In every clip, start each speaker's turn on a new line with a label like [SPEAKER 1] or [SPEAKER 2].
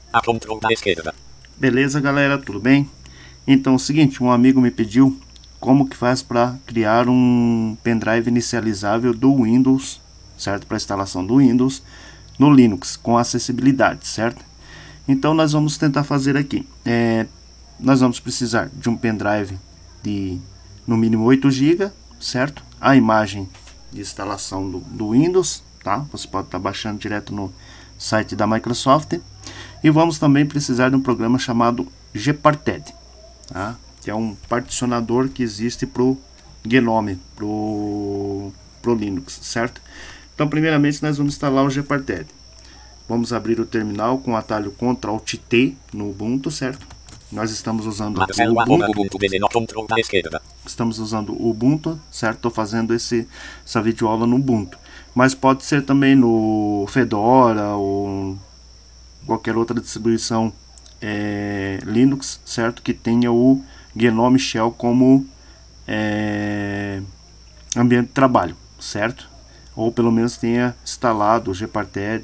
[SPEAKER 1] A control da esquerda.
[SPEAKER 2] Beleza, galera, tudo bem? Então é o seguinte, um amigo me pediu como que faz para criar um pendrive inicializável do Windows, certo? Para instalação do Windows no Linux com acessibilidade, certo? Então nós vamos tentar fazer aqui. Nós vamos precisar de um pendrive de no mínimo 8 GB, certo? A imagem de instalação do Windows, tá? Você pode estar baixando direto no site da Microsoft. E vamos também precisar de um programa chamado Gparted, tá? Que é um particionador que existe para o GNOME, pro Linux, certo? Então primeiramente nós vamos instalar o Gparted. Vamos abrir o terminal com o atalho Ctrl+T no Ubuntu, certo? Nós estamos usando o Ubuntu. Estamos usando o Ubuntu, certo? Estou fazendo essa videoaula no Ubuntu. Mas pode ser também no Fedora ou qualquer outra distribuição Linux, certo? Que tenha o GNOME Shell como ambiente de trabalho, certo? Ou pelo menos tenha instalado o Gparted,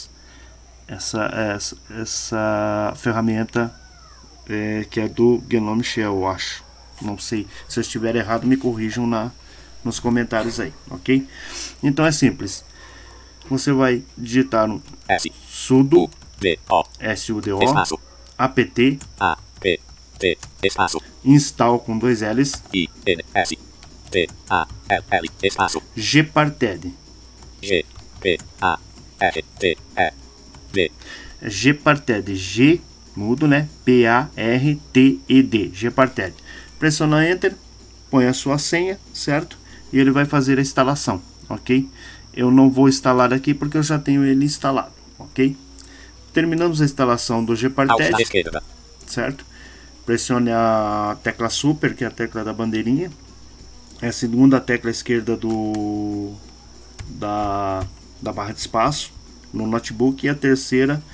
[SPEAKER 2] essa ferramenta que é do GNOME Shell, eu acho. Não sei, se eu estiver errado me corrijam nos comentários aí, ok? Então é simples. Você vai digitar um sudo apt install com 2 L's Gparted. Gparted, G mudo, né? P-A-R-T-E-D, Gparted. Pressiona Enter, põe a sua senha, certo? E ele vai fazer a instalação, ok? Eu não vou instalar aqui porque eu já tenho ele instalado, ok? Terminamos a instalação do Gparted, certo? Pressione a tecla Super, que é a tecla da bandeirinha. É a segunda tecla esquerda da barra de espaço no notebook, e a terceira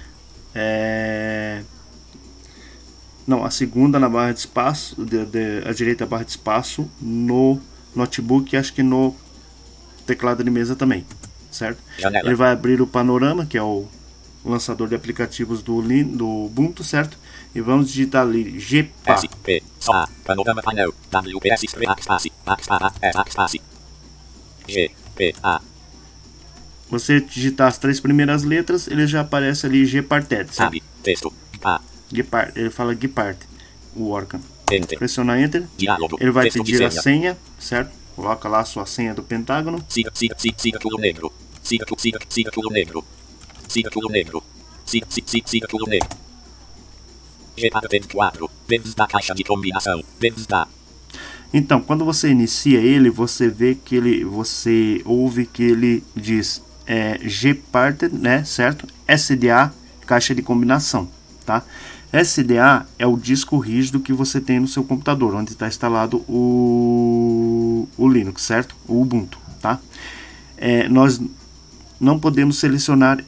[SPEAKER 2] não, a segunda na barra de espaço, a direita barra de espaço no notebook, e acho que no teclado de mesa também, certo?
[SPEAKER 1] Janela.
[SPEAKER 2] Ele vai abrir o panorama, que é o lançador de aplicativos do Ubuntu, certo? E vamos digitar ali gpa.
[SPEAKER 1] Panorama painel, WPS backspace, GPA.
[SPEAKER 2] Você digitar as 3 primeiras letras, ele já aparece ali Gparted, certo?
[SPEAKER 1] Texto,
[SPEAKER 2] Ele fala Gpart, o Orca.
[SPEAKER 1] Enter.
[SPEAKER 2] Pressiona Enter,
[SPEAKER 1] Diálogo,
[SPEAKER 2] ele vai
[SPEAKER 1] texto de
[SPEAKER 2] pedir a senha, certo? Coloca lá a sua senha do Pentágono.
[SPEAKER 1] Siga tudo negro. Siga tudo negro. Siga tudo negro. Siga tudo negro. Gparted 4. Dentro da caixa de combinação. Dentro da.
[SPEAKER 2] Então, quando você inicia ele, você vê que você ouve que ele diz Gparted, né, certo? SDA, caixa de combinação, tá? SDA é o disco rígido que você tem no seu computador, onde está instalado o Linux, certo? O Ubuntu, tá? Nós não podemos selecionar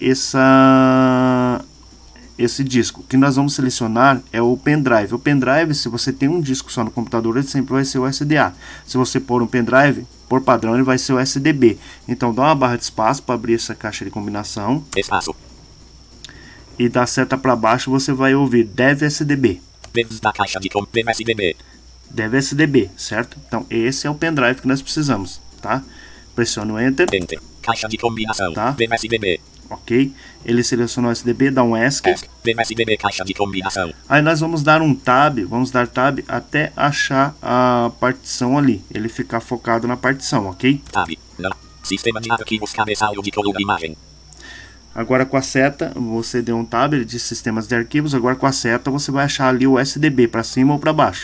[SPEAKER 2] esse disco. O que nós vamos selecionar é o pendrive. O pendrive, se você tem um disco só no computador, ele sempre vai ser o SDA. Se você pôr um pendrive, por padrão, ele vai ser o SDB. Então dá uma barra de espaço para abrir essa caixa de combinação.
[SPEAKER 1] Espaço.
[SPEAKER 2] E da seta para baixo você vai ouvir dev SDB.
[SPEAKER 1] Dentro da caixa de SDB.
[SPEAKER 2] Dev SDB, certo? Então esse é o pendrive que nós precisamos, tá? Pressione o Enter.
[SPEAKER 1] Enter. Caixa de combinação.
[SPEAKER 2] Tá?
[SPEAKER 1] SDB.
[SPEAKER 2] Ok. Ele selecionou o SDB, dá um ESC.
[SPEAKER 1] SDB, caixa de combinação.
[SPEAKER 2] Aí nós vamos dar um tab, até achar a partição ali. Ele ficar focado na partição, ok?
[SPEAKER 1] Tab. Não. Sistema de arquivos cabeçalho de coluna imagem.
[SPEAKER 2] Agora com a seta, você deu um tab, ele diz sistemas de arquivos. Agora com a seta você vai achar ali o SDB, para cima ou para baixo.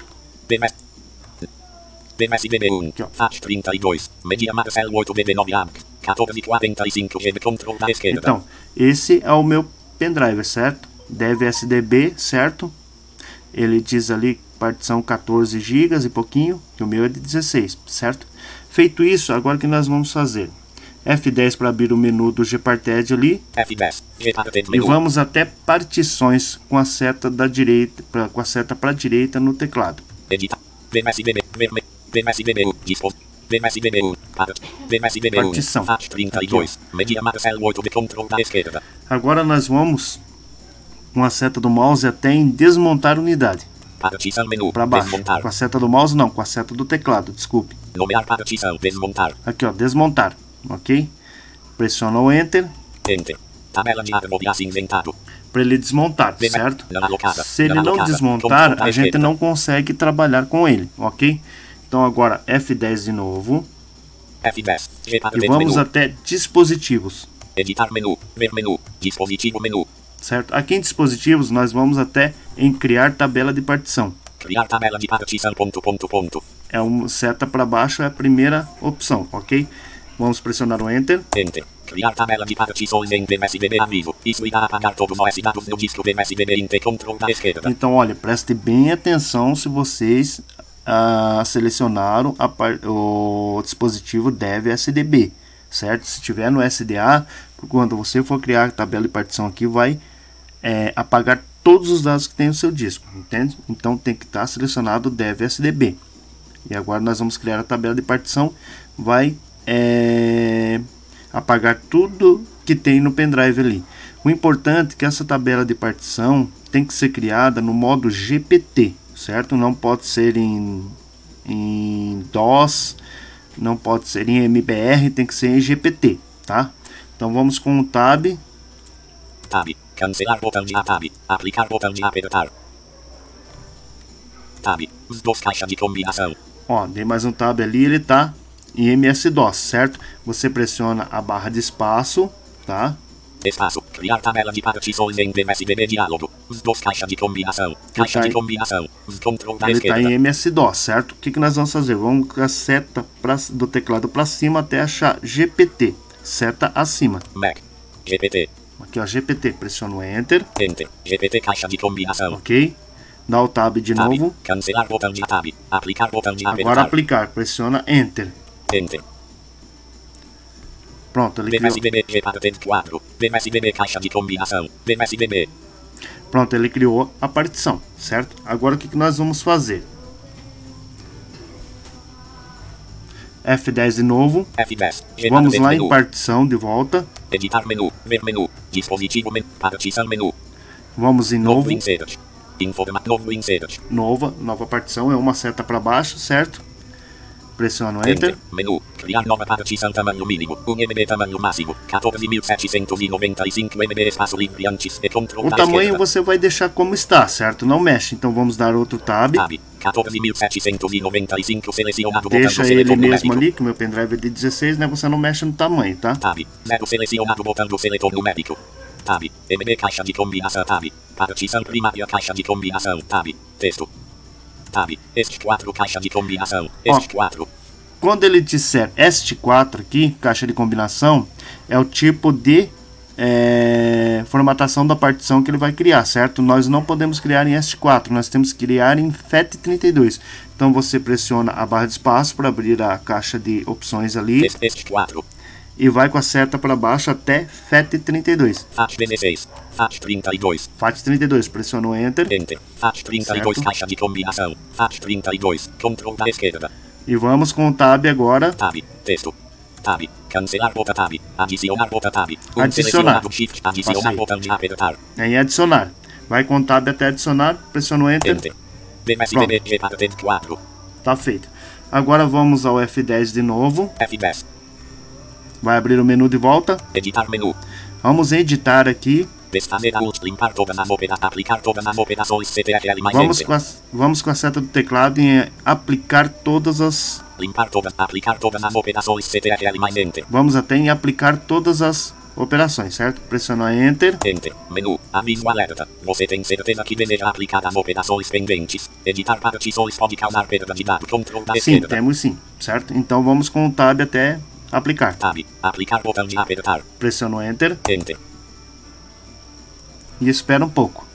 [SPEAKER 1] DMSDB1, FAT32, Media Marcel 8BB9 AMP, 1445 GB control da esquerda.
[SPEAKER 2] Então, esse é o meu pendrive, certo? Dev SDB, certo? Ele diz ali partição 14 GB e pouquinho, que o meu é de 16, certo? Feito isso, agora o que nós vamos fazer? F10 para abrir o menu do Gparted ali.
[SPEAKER 1] F10, Gparted
[SPEAKER 2] E
[SPEAKER 1] menu.
[SPEAKER 2] vamos até partições com a seta da direita, com a seta para a direita no teclado.
[SPEAKER 1] Edita. DMSDB1, disposto. DMSDB1, DMSDB1,
[SPEAKER 2] partição.
[SPEAKER 1] FAT32, Media Marcel 8B control da esquerda.
[SPEAKER 2] Agora nós vamos com a seta do mouse até em desmontar unidade.
[SPEAKER 1] Partição menu.
[SPEAKER 2] Para baixo.
[SPEAKER 1] Desmontar.
[SPEAKER 2] Com a seta do mouse não, com a seta do teclado, desculpe.
[SPEAKER 1] Nomear partição. Desmontar.
[SPEAKER 2] Aqui ó, desmontar, ok? Pressiona o Enter.
[SPEAKER 1] Enter. Tabela de árbol acinzentado.
[SPEAKER 2] Para ele desmontar, certo?
[SPEAKER 1] Não alocada.
[SPEAKER 2] Se ele
[SPEAKER 1] Não
[SPEAKER 2] não
[SPEAKER 1] alocada.
[SPEAKER 2] desmontar,
[SPEAKER 1] Control
[SPEAKER 2] a gente
[SPEAKER 1] esquerda.
[SPEAKER 2] não consegue trabalhar com ele, ok? Então agora F10 de novo.
[SPEAKER 1] F10. G para
[SPEAKER 2] E
[SPEAKER 1] dentro
[SPEAKER 2] vamos
[SPEAKER 1] menu.
[SPEAKER 2] até dispositivos,
[SPEAKER 1] Editar menu. Ver menu. Dispositivo menu.
[SPEAKER 2] certo? Aqui em dispositivos nós vamos até em criar tabela de partição.
[SPEAKER 1] Criar tabela de partição. Ponto.
[SPEAKER 2] É uma seta para baixo, é a primeira opção, ok? Vamos pressionar o Enter.
[SPEAKER 1] Enter. Criar tabela de partições em VMSDB aviso. Isso irá apagar todos os dados no disco VMSDB Inter Control da esquerda.
[SPEAKER 2] Então, olha, preste bem atenção se vocês selecionaram o dispositivo Dev SDB, certo? Se tiver no SDA, quando você for criar a tabela de partição aqui, vai apagar todos os dados que tem no seu disco, entende? Então tem que estar selecionado Dev SDB. E agora nós vamos criar a tabela de partição, vai apagar tudo que tem no pendrive ali. O importante é que essa tabela de partição tem que ser criada no modo GPT, certo? Não pode ser em DOS, não pode ser em MBR, tem que ser em GPT, tá? Então vamos com o Tab.
[SPEAKER 1] Tab. Cancelar botão de Tab. Aplicar botão de apertar. Tab. Os dois caixas de combinação.
[SPEAKER 2] Ó, dei mais um Tab ali, ele tá em MS-DOS, certo? Você pressiona a barra de espaço, tá?
[SPEAKER 1] Espaço. Criar tabela de partições em VMSDB diálogo. Os dois caixas de combinação. Caixa de combinação. Os control da
[SPEAKER 2] Ele está
[SPEAKER 1] esquerda.
[SPEAKER 2] em MS-DOS, certo? O que nós vamos fazer? Vamos com a seta do teclado para cima até achar GPT. Seta acima.
[SPEAKER 1] Mac. GPT.
[SPEAKER 2] Aqui ó, GPT. Pressiona o Enter.
[SPEAKER 1] Enter. GPT caixa de combinação.
[SPEAKER 2] Ok. Dá o Tab de
[SPEAKER 1] Tab.
[SPEAKER 2] novo.
[SPEAKER 1] Cancelar botão de Tab. Aplicar botão de apertar.
[SPEAKER 2] Agora aplicar. Pressiona Enter.
[SPEAKER 1] Enter.
[SPEAKER 2] Pronto, ele criou.
[SPEAKER 1] VMSDB G para dentro 4. VMSDB caixa de combinação. VMSDB.
[SPEAKER 2] Pronto, ele criou a partição, certo? Agora o que nós vamos fazer? F10 de novo.
[SPEAKER 1] F10. G
[SPEAKER 2] Vamos
[SPEAKER 1] para
[SPEAKER 2] lá
[SPEAKER 1] dentro
[SPEAKER 2] em
[SPEAKER 1] menu.
[SPEAKER 2] partição de volta.
[SPEAKER 1] Editar menu. Ver menu. Dispositivo menu. Partição menu.
[SPEAKER 2] Vamos em
[SPEAKER 1] Novo
[SPEAKER 2] novo.
[SPEAKER 1] insert. Novo insert.
[SPEAKER 2] Nova partição. É uma seta para baixo, certo? Pressiona o Enter.
[SPEAKER 1] Menu. Criar nova partição tamanho mínimo. 1 MB tamanho máximo. 14.795 MB espaço livre antes e control
[SPEAKER 2] O
[SPEAKER 1] da
[SPEAKER 2] tamanho
[SPEAKER 1] esquerda.
[SPEAKER 2] você vai deixar como está, certo? Não mexe. Então vamos dar outro Tab.
[SPEAKER 1] Tab. 14.795 selecionado.
[SPEAKER 2] Deixa
[SPEAKER 1] botão do
[SPEAKER 2] ele
[SPEAKER 1] seletor
[SPEAKER 2] mesmo
[SPEAKER 1] numérico.
[SPEAKER 2] ali, que o meu pendrive é de 16, né? Você não mexe no tamanho, tá?
[SPEAKER 1] Tab. 0 selecionado. Botão do seletor numérico. Tab. MB caixa de combinação. Tab. Partição primária caixa de combinação. Tab. Texto. Tab. Este 4 caixa de combinação. Este 4.
[SPEAKER 2] Quando ele disser EST4 aqui, caixa de combinação, é o tipo de formatação da partição que ele vai criar, certo? Nós não podemos criar em EST4, nós temos que criar em FAT32. Então você pressiona a barra de espaço para abrir a caixa de opções ali
[SPEAKER 1] Este 4.
[SPEAKER 2] e vai com a seta para baixo até FAT32.
[SPEAKER 1] FAT16. FAT32.
[SPEAKER 2] FAT32, pressiona o Enter
[SPEAKER 1] Enter. FAT32
[SPEAKER 2] Certo.
[SPEAKER 1] caixa de combinação. FAT32. Control da esquerda.
[SPEAKER 2] e vamos com o Tab agora.
[SPEAKER 1] Tab. Texto. Tab. Cancelar bota Tab. Adicionar bota Tab.
[SPEAKER 2] Adicionar.
[SPEAKER 1] Selecionado Shift. Adicionar
[SPEAKER 2] Passei.
[SPEAKER 1] botão de apertar.
[SPEAKER 2] Em adicionar. Vai com o Tab até adicionar, pressiona o Enter.
[SPEAKER 1] Enter. VMSDB G para dentro 4.
[SPEAKER 2] Tá feito. Agora vamos ao F10 de novo.
[SPEAKER 1] F10.
[SPEAKER 2] Vai abrir o menu de volta.
[SPEAKER 1] Editar menu.
[SPEAKER 2] Vamos editar aqui.
[SPEAKER 1] Desfazer a ult. Limpar todas as operações. Aplicar todas as operações. CTRL mais Enter.
[SPEAKER 2] Vamos com a seta do teclado em aplicar todas as...
[SPEAKER 1] Limpar todas. Aplicar todas as operações. CTRL mais Enter.
[SPEAKER 2] Vamos até em aplicar todas as operações, certo? Pressionar Enter.
[SPEAKER 1] Enter. Menu. Aviso alerta. Você tem certeza que deseja aplicar as operações pendentes. Editar partições pode causar perda de dados. Control da
[SPEAKER 2] Sim,
[SPEAKER 1] esquerda.
[SPEAKER 2] temos sim, certo? Então vamos com o Tab até aplicar.
[SPEAKER 1] Tab. Aplicar botão de apertar.
[SPEAKER 2] Pressiono Enter
[SPEAKER 1] Enter.
[SPEAKER 2] e espera um pouco.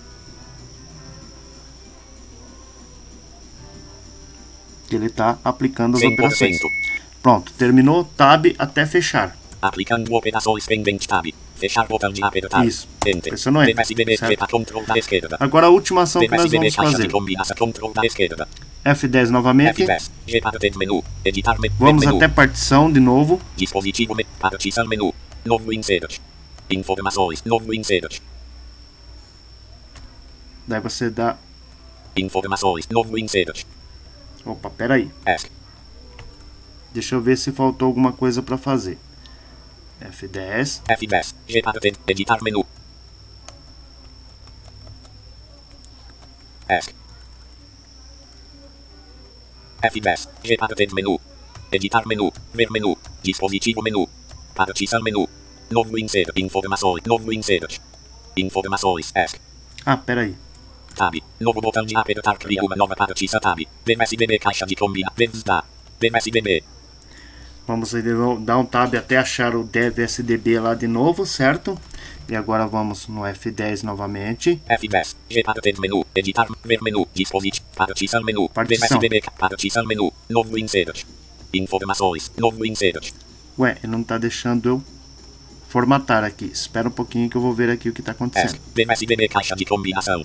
[SPEAKER 2] Que ele está aplicando as
[SPEAKER 1] 100%.
[SPEAKER 2] operações. Pronto, terminou. Tab até fechar.
[SPEAKER 1] Aplicando operações pendentes. Tab. Fechar botão de apertar.
[SPEAKER 2] Isso.
[SPEAKER 1] Enter.
[SPEAKER 2] Pressionou Enter,
[SPEAKER 1] VMSDB
[SPEAKER 2] certo?
[SPEAKER 1] G control da esquerda.
[SPEAKER 2] Agora a última ação que nós
[SPEAKER 1] VMSDB
[SPEAKER 2] vamos
[SPEAKER 1] caixa de
[SPEAKER 2] fazer.
[SPEAKER 1] combinação. Control da esquerda.
[SPEAKER 2] F10 novamente.
[SPEAKER 1] F10. G para dentro menu. Editar
[SPEAKER 2] Vamos
[SPEAKER 1] menu.
[SPEAKER 2] até partição de novo.
[SPEAKER 1] Dispositivo partição menu. Novo insert. Informações. Novo insert.
[SPEAKER 2] Daí você dá...
[SPEAKER 1] Informações, novo insert.
[SPEAKER 2] Opa, peraí.
[SPEAKER 1] Ask.
[SPEAKER 2] Deixa eu ver se faltou alguma coisa para fazer. F10.
[SPEAKER 1] F10. G para editar menu. Ask. F10. G para menu. Editar menu. Ver menu. Dispositivo menu. Partição menu. Novo insert. Informações. Novo insert. Informações. Ask.
[SPEAKER 2] Ah, peraí.
[SPEAKER 1] Tab. Novo botão de apertar. Cria uma nova partição. Tab. VMSDB caixa de combina. VMSDB.
[SPEAKER 2] Vamos dar um tab até achar o DevSDB lá de novo, certo? E agora vamos no F10 novamente.
[SPEAKER 1] F10. G para menu. Editar. Ver menu. Dispositivo. Partição menu. VMSDB. Partição menu. Novo insert. Informações. Novo insert.
[SPEAKER 2] Ué, ele não tá deixando eu formatar aqui. Espera um pouquinho que eu vou ver aqui o que tá acontecendo.
[SPEAKER 1] VMSDB caixa de combinação.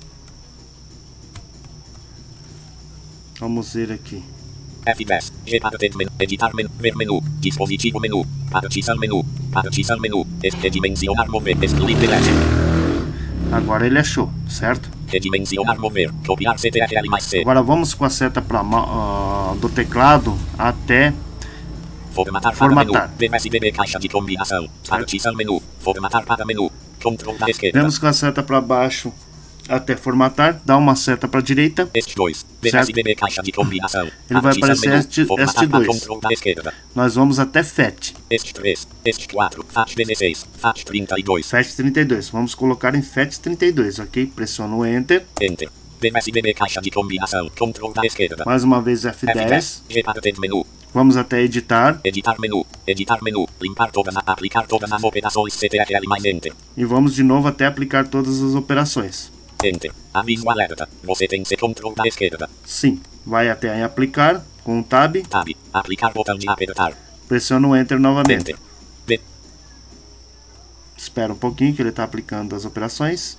[SPEAKER 2] Vamos ver aqui.
[SPEAKER 1] F10. G para menu. Editar menu. Ver menu. Dispositivo menu. Partição menu. Partição menu. Redimensionar mover. Excluir delete.
[SPEAKER 2] Agora ele achou, certo?
[SPEAKER 1] Redimensionar mover. Copiar CTRL mais C.
[SPEAKER 2] Agora vamos com a seta do teclado até
[SPEAKER 1] formatar. VMSDB caixa de combinação. Partição menu. Formatar para menu. Control da esquerda.
[SPEAKER 2] Vamos com a seta para baixo até formatar. Dá uma seta para a direita.
[SPEAKER 1] EST2. VMSDB caixa de combinação.
[SPEAKER 2] Ele vai aparecer EST2. Nós vamos até FAT.
[SPEAKER 1] EST3. EST4. FAT16. FAT32.
[SPEAKER 2] FAT32. Vamos colocar em FAT32, ok? Pressiono o Enter.
[SPEAKER 1] Enter. VMSDB caixa de combinação. Control da esquerda.
[SPEAKER 2] Mais uma vez F10.
[SPEAKER 1] G para menu.
[SPEAKER 2] Vamos até editar.
[SPEAKER 1] Editar menu. Editar menu. Limpar todas. Aplicar todas as operações. CTRL mais Enter.
[SPEAKER 2] E vamos de novo até aplicar todas as operações.
[SPEAKER 1] Enter. Aviso alerta. Você tem C control da esquerda.
[SPEAKER 2] Sim. Vai até em aplicar com o Tab.
[SPEAKER 1] Tab. Aplicar botão de apertar.
[SPEAKER 2] Pressiona o Enter novamente.
[SPEAKER 1] Enter. B.
[SPEAKER 2] Espera um pouquinho que ele está aplicando as operações.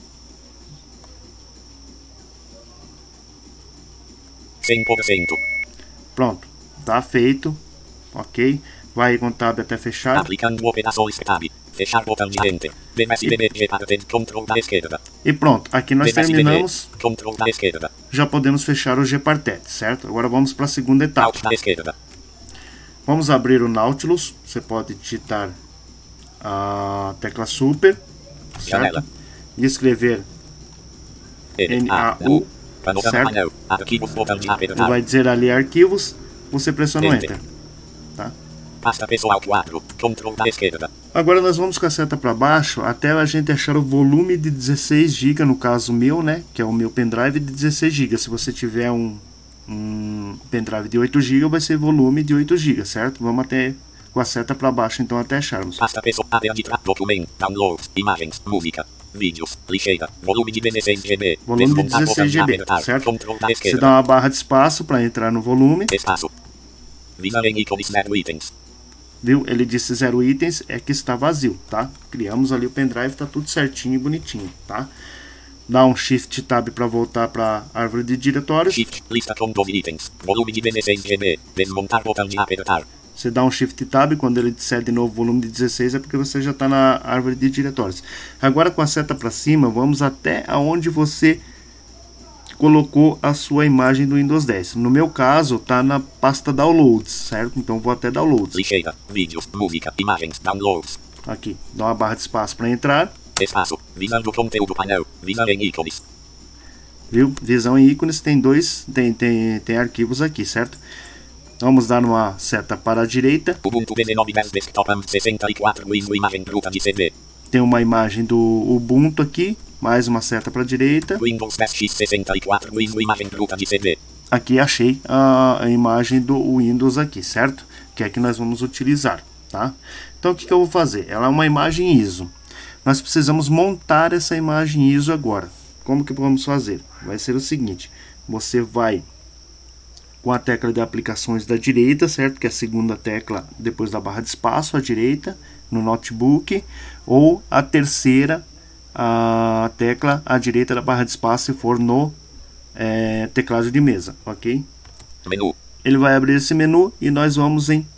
[SPEAKER 2] Pronto. Está feito. Ok. Vai com o Tab até fechar.
[SPEAKER 1] Aplicando operações. Tab. Fechar botão de Enter. VMSDB G para control da esquerda.
[SPEAKER 2] E pronto, aqui nós terminamos.
[SPEAKER 1] Control da esquerda.
[SPEAKER 2] Já podemos fechar o Gparted, certo? Agora vamos para a segunda etapa.
[SPEAKER 1] Alt da esquerda.
[SPEAKER 2] Vamos abrir o Nautilus. Você pode digitar a tecla Super, certo?
[SPEAKER 1] Janela.
[SPEAKER 2] E escrever NAU, certo?
[SPEAKER 1] Arquivos, botão de apertar.
[SPEAKER 2] Ele vai dizer ali arquivos. Você pressiona o Enter. Tá?
[SPEAKER 1] Pasta pessoal 4, control da esquerda.
[SPEAKER 2] Agora nós vamos com a seta para baixo até a gente achar o volume de 16 GB, no caso meu, né, que é o meu pendrive de 16 GB. Se você tiver um pendrive de 8 GB, vai ser volume de 8 GB, certo? Vamos até com a seta para baixo então até acharmos.
[SPEAKER 1] Pasta pessoal, documento, downloads, imagens, música, vídeos, lixeira, volume de 16 GB.
[SPEAKER 2] Volume de 16 GB, certo?
[SPEAKER 1] Control da esquerda.
[SPEAKER 2] Você dá uma barra de espaço para entrar no volume.
[SPEAKER 1] Espaço. Visão em ícones 0 itens.
[SPEAKER 2] Viu? Ele disse 0 itens, é que está vazio, tá? Criamos ali o pendrive, tá tudo certinho e bonitinho, tá? Dá um Shift Tab para voltar para a árvore de diretórios.
[SPEAKER 1] Shift, lista com 12 itens, volume de 16 GB, desmontar botão de apertar.
[SPEAKER 2] Você dá um Shift Tab, quando ele disser de novo volume de 16, é porque você já está na árvore de diretórios. Agora com a seta para cima, vamos até aonde você colocou a sua imagem do Windows 10. No meu caso, tá na pasta Downloads, certo? Então vou até Downloads.
[SPEAKER 1] Lixeira, vídeos, música, imagens, Downloads.
[SPEAKER 2] Aqui, dá uma barra de espaço para entrar.
[SPEAKER 1] Espaço, visão do conteúdo painel, visão em ícones.
[SPEAKER 2] Viu? Visão em ícones tem tem arquivos aqui, certo? Vamos dar uma seta para a direita.
[SPEAKER 1] Ubuntu 19.10 Desktop AMP64 ISO imagem bruta de CV.
[SPEAKER 2] Tem uma imagem do Ubuntu aqui. Mais uma seta para a direita.
[SPEAKER 1] Windows 10 X64 ISO imagem bruta de CV.
[SPEAKER 2] Aqui achei a imagem do Windows aqui, certo? Que é que nós vamos utilizar, tá? Então o que eu vou fazer? Ela é uma imagem ISO. Nós precisamos montar essa imagem ISO agora. Como que vamos fazer? Vai ser o seguinte. Você vai com a tecla de aplicações da direita, certo? Que é a segunda tecla depois da barra de espaço, à direita, no notebook. Ou a terceira a tecla à direita da barra de espaço se for no teclado de mesa, ok?
[SPEAKER 1] Menu.
[SPEAKER 2] Ele vai abrir esse menu e nós vamos em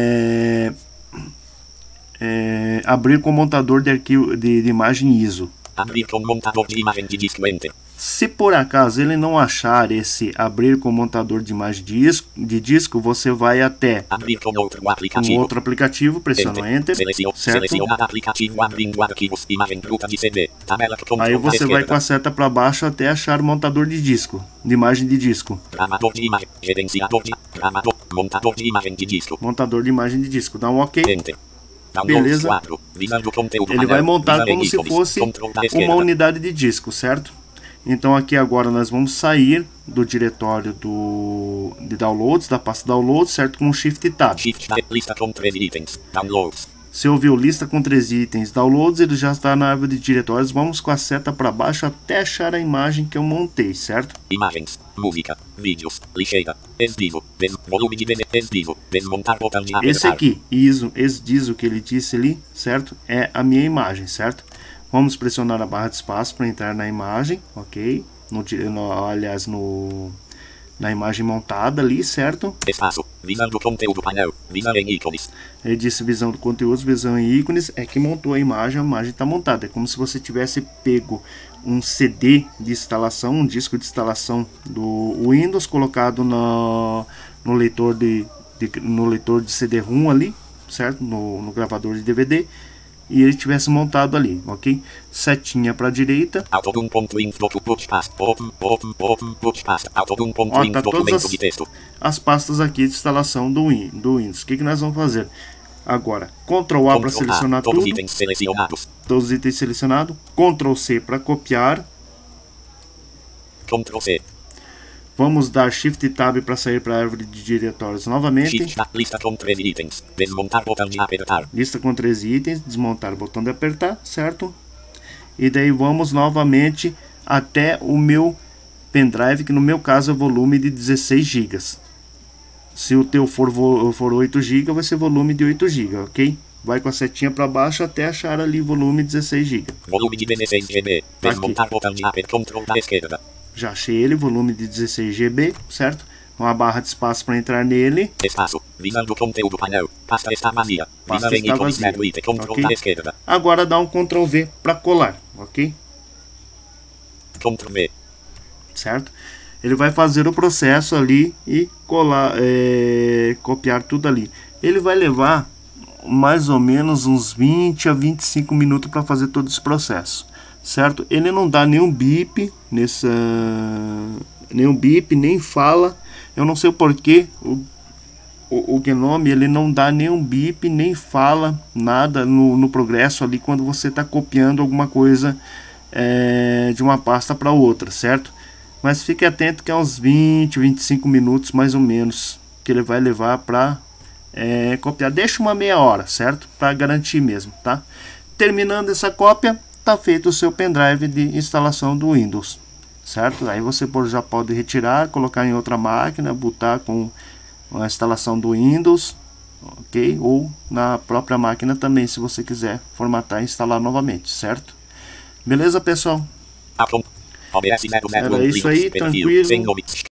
[SPEAKER 2] abrir com o montador de arquivo de imagem ISO,
[SPEAKER 1] Abrir com montador de imagem de disco, enter.
[SPEAKER 2] Se por acaso ele não achar esse abrir com montador de imagem de disco, você vai até
[SPEAKER 1] abrir com outro
[SPEAKER 2] aplicativo, pressiona Enter, certo?
[SPEAKER 1] Selecionar aplicativo abrindo arquivos, imagem bruta de CD, tabela com
[SPEAKER 2] aí você vai com a seta para baixo até achar montador de disco, de imagem de disco.
[SPEAKER 1] Gramador de imagem, gerenciador de gramador, montador de imagem de disco.
[SPEAKER 2] Montador de imagem de disco, dá um OK.
[SPEAKER 1] Enter.
[SPEAKER 2] Beleza.
[SPEAKER 1] 4, conteúdo,
[SPEAKER 2] ele vai montar como se fosse uma unidade de disco, certo? Então aqui agora nós vamos sair do diretório de downloads, da pasta downloads, certo? Com Shift Tab.
[SPEAKER 1] Lista com 13 itens, downloads.
[SPEAKER 2] Se eu viu lista com 13 itens, downloads, ele já está na árvore de diretórios. Vamos com a seta para baixo até achar a imagem que eu montei, certo?
[SPEAKER 1] Imagens, música, vídeos, lixeira, ex-diso, volume de ex-diso, desmontar botão de apertar.
[SPEAKER 2] Esse aqui, ex-diso que ele disse ali, certo? É a minha imagem, certo? Vamos pressionar a barra de espaço para entrar na imagem, ok? Aliás, na imagem montada ali, certo?
[SPEAKER 1] Espaço, visão do conteúdo, painel, visão em ícones.
[SPEAKER 2] Ele disse visão do conteúdo, visão em ícones, é que montou a imagem está montada. É como se você tivesse pego um CD de instalação, um disco de instalação do Windows, colocado no leitor de CD-ROM ali, certo? No gravador de DVD. E ele tivesse montado ali, ok? Setinha para a direita. Ó, tá todas as pastas aqui de instalação do Windows. O que nós vamos fazer? Agora, Ctrl A para selecionar tudo. Todos os itens selecionados. Ctrl C para copiar.
[SPEAKER 1] Ctrl C.
[SPEAKER 2] Vamos dar Shift Tab para sair para a árvore de diretórios novamente.
[SPEAKER 1] Lista com 13 itens. Desmontar botão de apertar.
[SPEAKER 2] Lista com 13 itens. Desmontar botão de apertar, certo? E daí vamos novamente até o meu pendrive, que no meu caso é volume de 16 GB. Se o teu for 8 GB, vai ser volume de 8 GB, ok? Vai com a setinha para baixo até achar ali volume 16 GB.
[SPEAKER 1] Volume de 16 GB. Desmontar botão de apertar. Ctrl da esquerda.
[SPEAKER 2] Já achei ele, volume de 16 GB, certo? Uma barra de espaço para entrar nele.
[SPEAKER 1] Espaço, visão do conteúdo, painel, pasta está vazia.
[SPEAKER 2] Pasta está vazia,
[SPEAKER 1] Ctrl da esquerda.
[SPEAKER 2] Agora dá um Ctrl V para colar, ok?
[SPEAKER 1] Ctrl V.
[SPEAKER 2] Certo? Ele vai fazer o processo ali e colar, copiar tudo ali. Ele vai levar mais ou menos uns 20 a 25 minutos para fazer todo esse processo. Certo? Ele não dá nenhum bip nem fala. Eu não sei o porquê o Gnome ele não dá nenhum bip nem fala nada no progresso ali quando você está copiando alguma coisa de uma pasta para outra, certo? Mas fique atento que é uns 20, 25 minutos mais ou menos que ele vai levar para copiar. Deixa uma meia hora, certo? Para garantir mesmo, tá? Terminando essa cópia, está feito o seu pendrive de instalação do Windows, certo? Aí você já pode retirar, colocar em outra máquina, botar com a instalação do Windows, ok? Ou na própria máquina também, se você quiser formatar e instalar novamente, certo? Beleza, pessoal?
[SPEAKER 1] Era
[SPEAKER 2] isso aí, tranquilo.